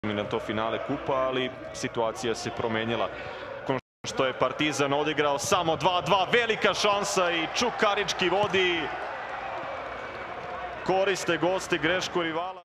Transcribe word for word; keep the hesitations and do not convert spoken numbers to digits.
na to finale kupa, ali situacija se promenjala. Što je Partizan odigrao samo dva dva, velika šansa i Čukarički vodi. Koriste gosti grešku rivala.